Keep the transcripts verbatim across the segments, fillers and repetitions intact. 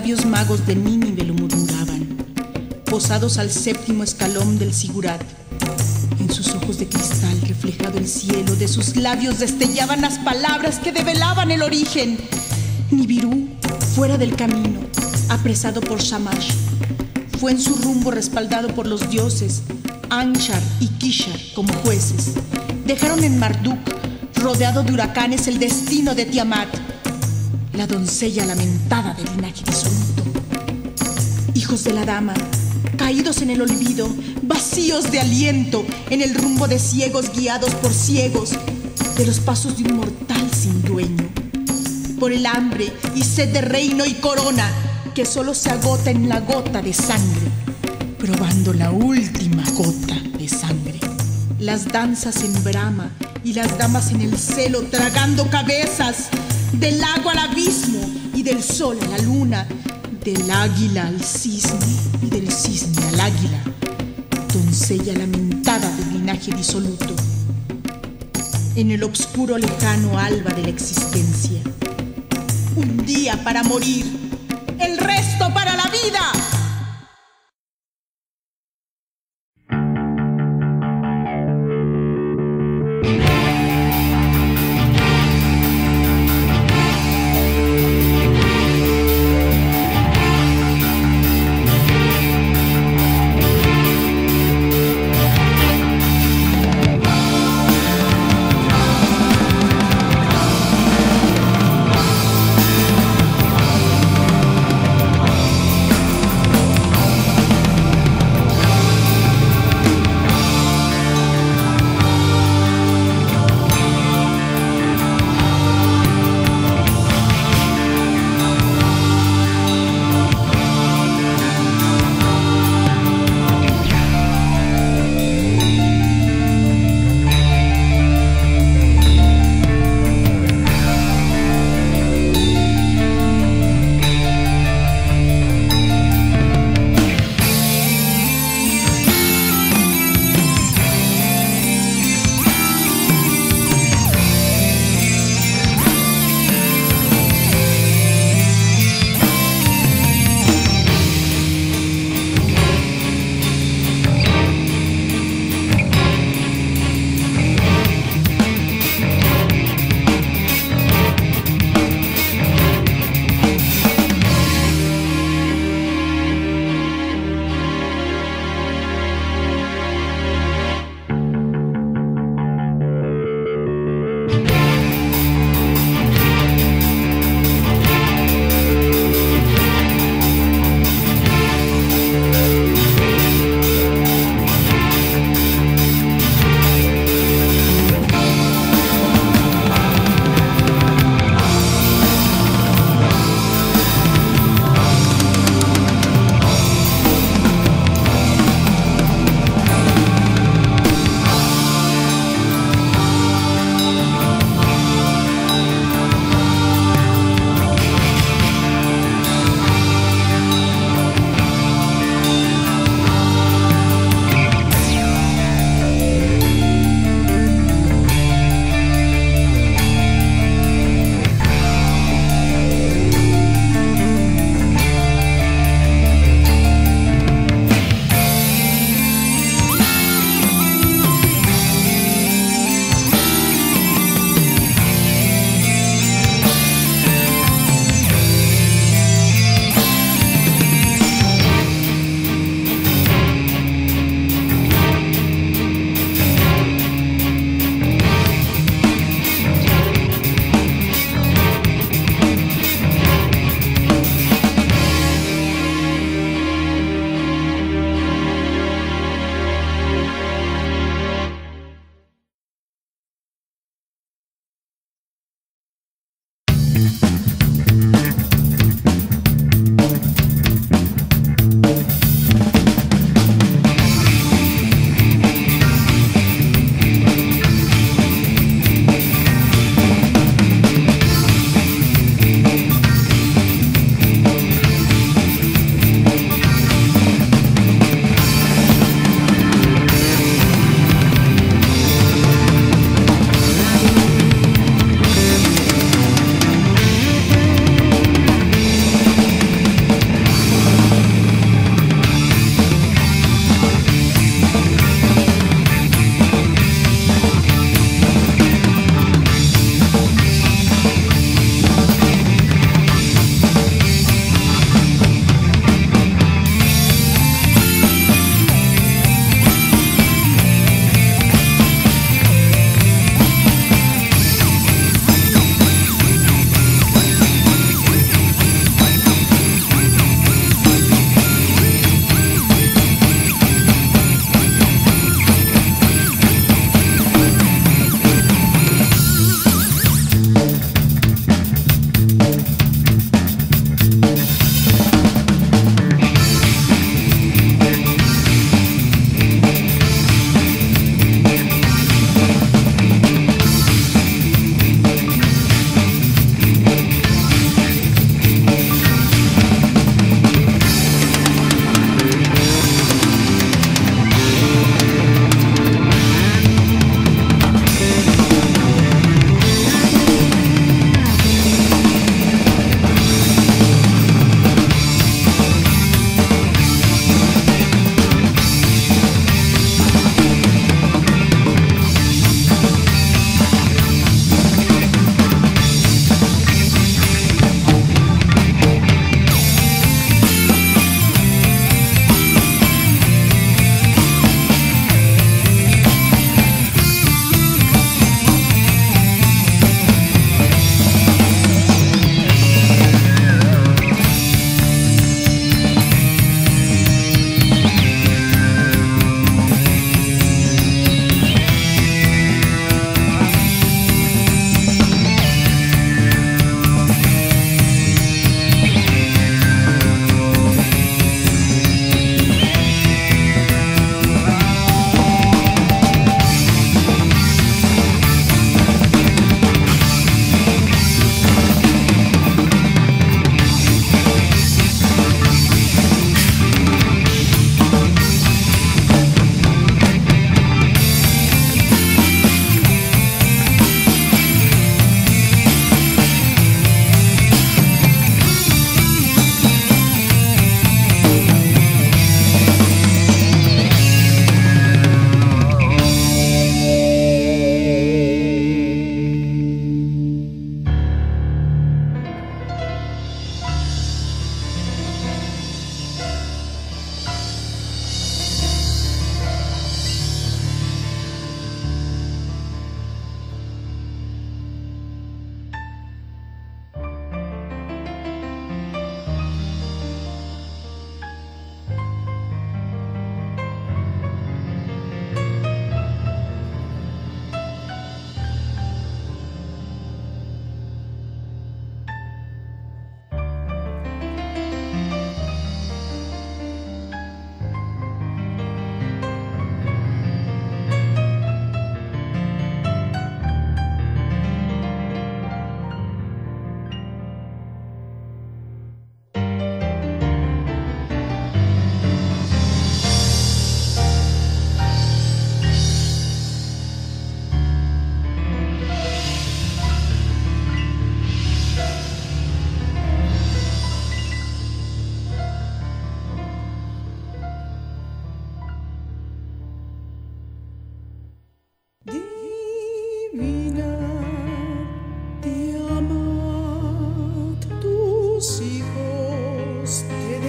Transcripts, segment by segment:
sabios magos de Nínive lo murmuraban, posados al séptimo escalón del Sigurat. En sus ojos de cristal reflejado el cielo, de sus labios destellaban las palabras que develaban el origen. Nibiru, fuera del camino, apresado por Shamash, fue en su rumbo respaldado por los dioses, Anshar y Kishar como jueces. Dejaron en Marduk, rodeado de huracanes, el destino de Tiamat, la doncella lamentada del linaje disoluto. Hijos de la dama, caídos en el olvido, vacíos de aliento, en el rumbo de ciegos guiados por ciegos, de los pasos de un mortal sin dueño, por el hambre y sed de reino y corona que solo se agota en la gota de sangre, probando la última gota de sangre. Las danzas en brama y las damas en el celo, tragando cabezas, del agua al abismo y del sol a la luna, del águila al cisne y del cisne al águila, doncella lamentada del linaje disoluto, en el obscuro lejano alba de la existencia. Un día para morir, el resto para la vida.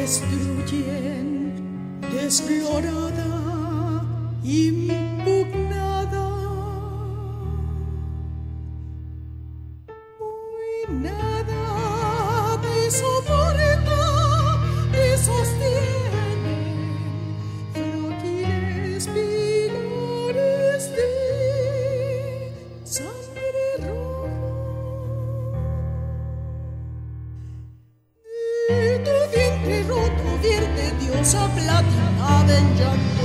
destruyen, desflorada, impugnada. Hoy nada te soporta y sostiene frágiles pilares de sangre roja. De tu vientre roto vierte diosa platinada en llanto.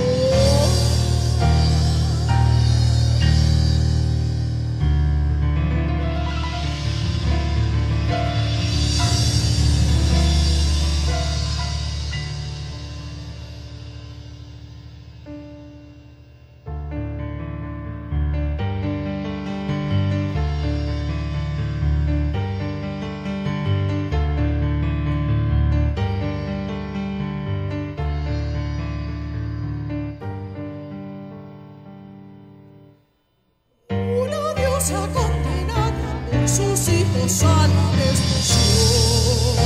Condenada por sus hijos a la destrucción.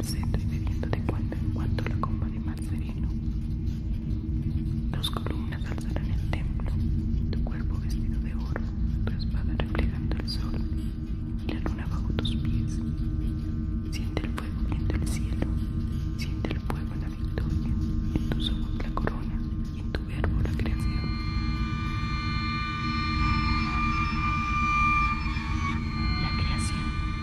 aceto y bebiendo de cuando en cuando la copa de mar sereno. Dos columnas alzarán el templo, tu cuerpo vestido de oro, tu espada reflejando el sol y la luna bajo tus pies. Siente el fuego viendo el cielo, siente el fuego en la victoria, en tus ojos la corona y en tu verbo la creación. La creación.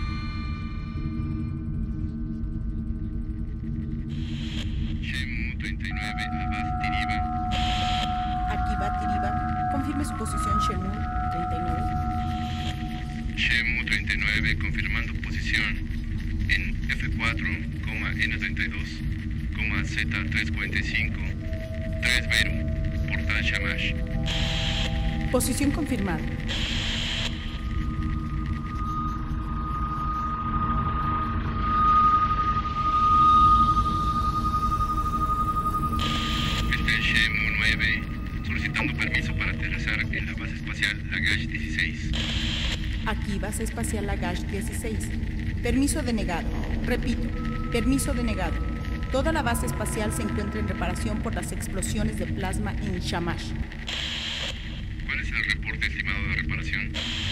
Shemu treinta y nueve, Abbas Tiriba. Aquí va Tiriba. Confirme su posición Shemu treinta y nueve. Shemu treinta y nueve, confirmando posición en F cuatro, N treinta y dos, Z trescientos cuarenta y cinco, tres Beru, Portal Shamash. Posición confirmada. Este es Shemu nueve, solicitando permiso para aterrizar en la base espacial Lagash dieciséis. Aquí base espacial Lagash dieciséis. Permiso denegado. Repito, permiso denegado. Toda la base espacial se encuentra en reparación por las explosiones de plasma en Shamash. ¿Cuál es el reporte estimado de reparación?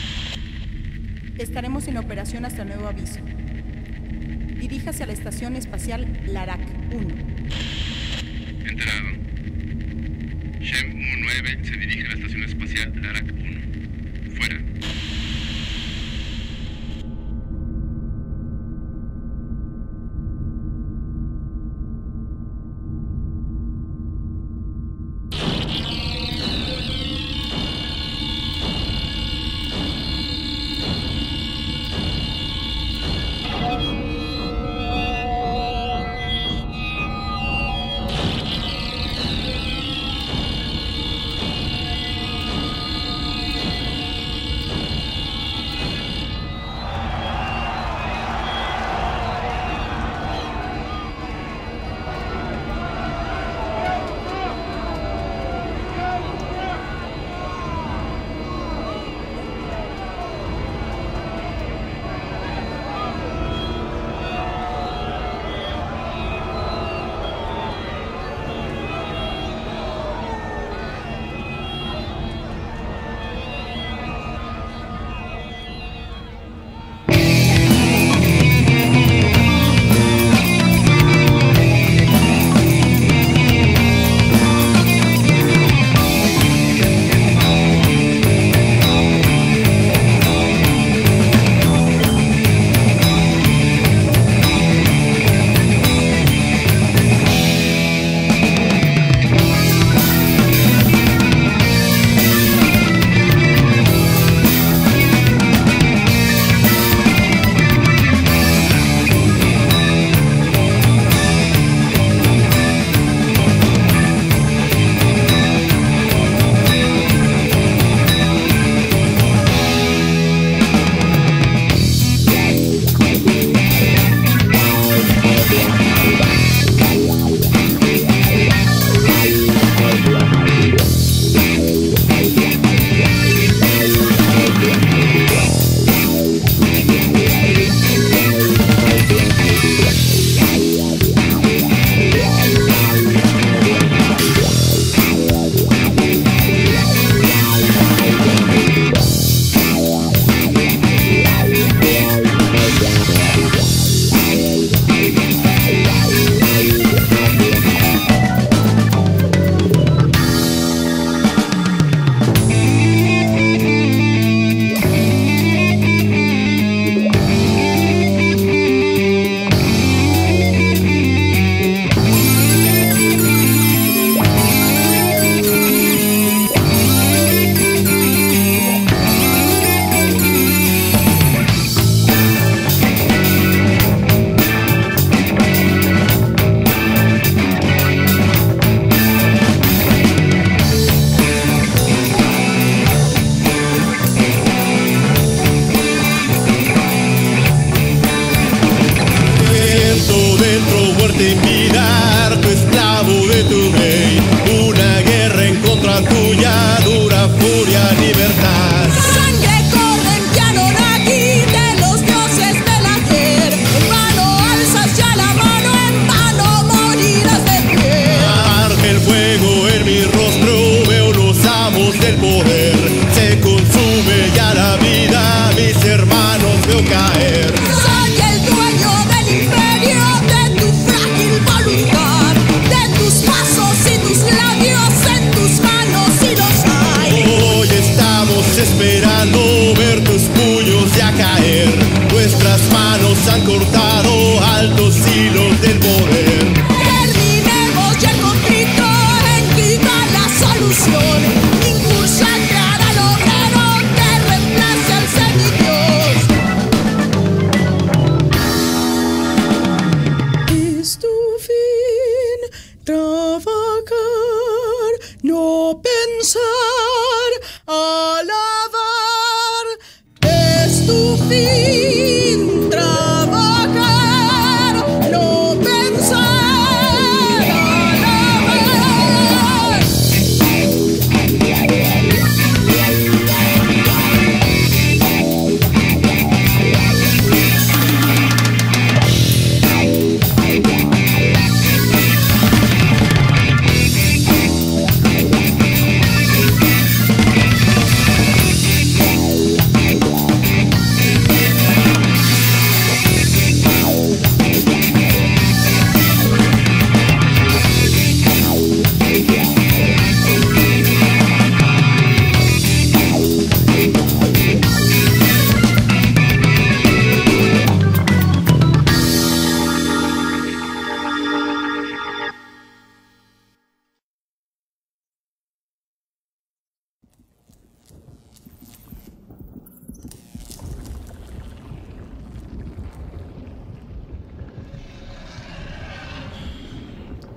Estaremos en operación hasta nuevo aviso. Diríjase a la estación espacial Larak uno. Enterado. Shemu nueve se dirige a la estación espacial Larak uno. Fuera. Sangre corre en Yanoraki de los dioses de la tierra. En vano alzas ya la mano.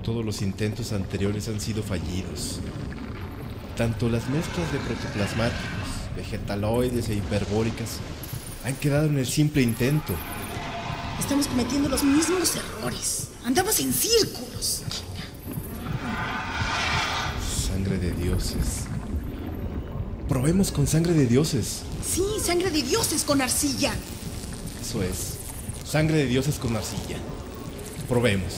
todos los intentos anteriores han sido fallidos. Tanto las mezclas de protoplasmáticos, vegetaloides e hiperbóricas han quedado en el simple intento. Estamos cometiendo los mismos errores. Andamos en círculos. Sangre de dioses. Probemos con sangre de dioses. Sí, sangre de dioses con arcilla. Eso es. Sangre de dioses con arcilla. Probemos.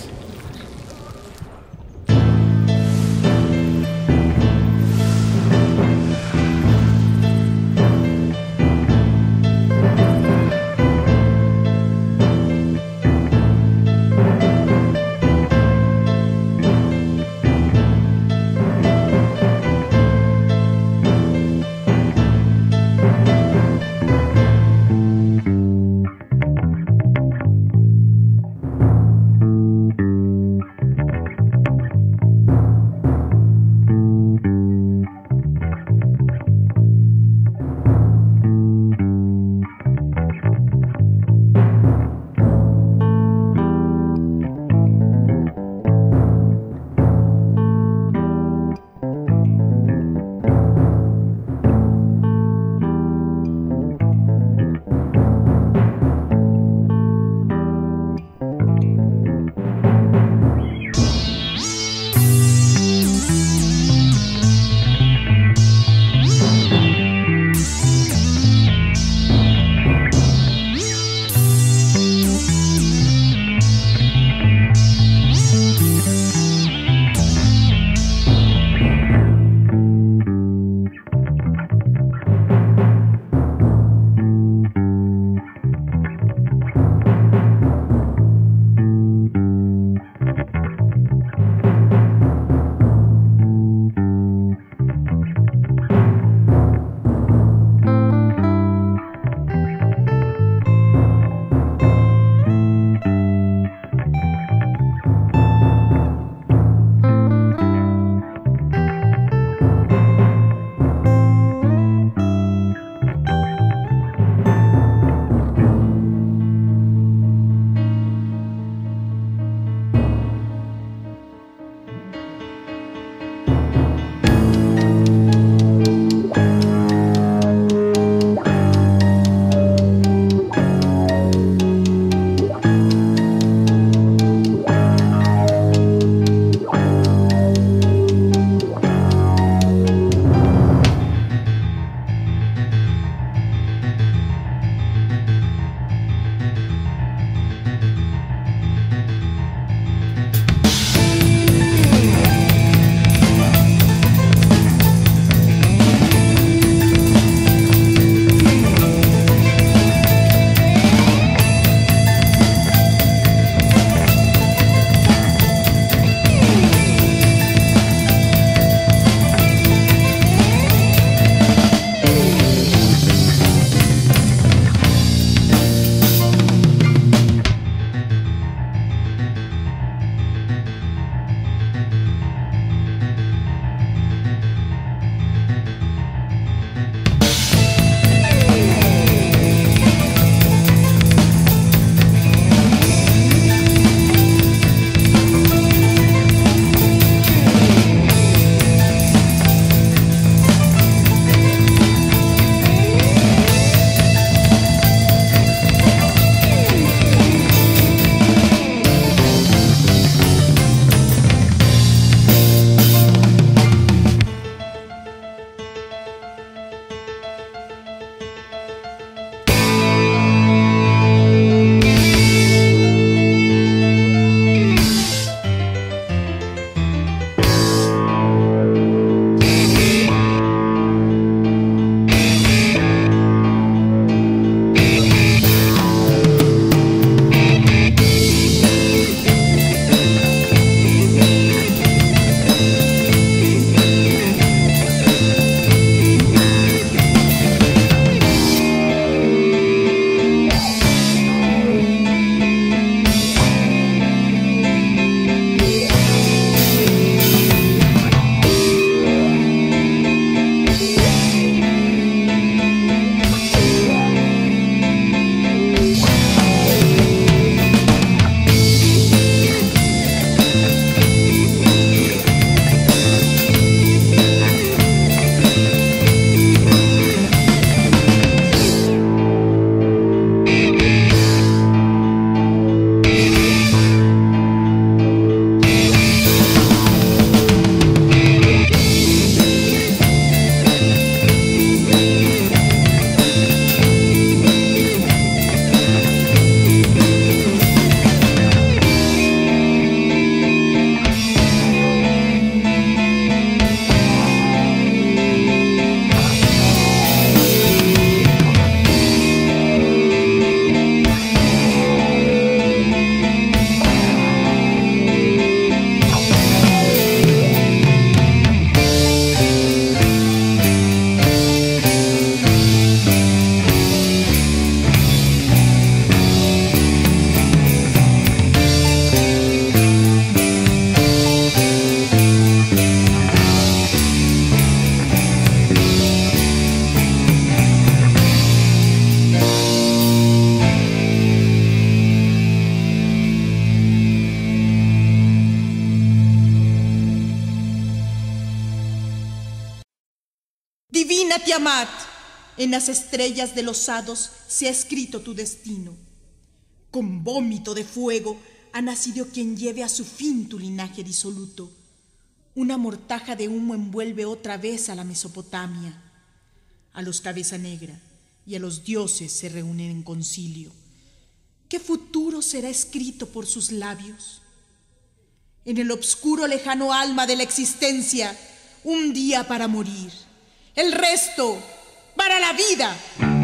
Tiamat, en las estrellas de los hados se ha escrito tu destino. Con vómito de fuego ha nacido quien lleve a su fin tu linaje disoluto. Una mortaja de humo envuelve otra vez a la Mesopotamia. A los Cabeza Negra y a los dioses se reúnen en concilio. ¿Qué futuro será escrito por sus labios? En el obscuro lejano alma de la existencia, un día para morir, el resto para la vida.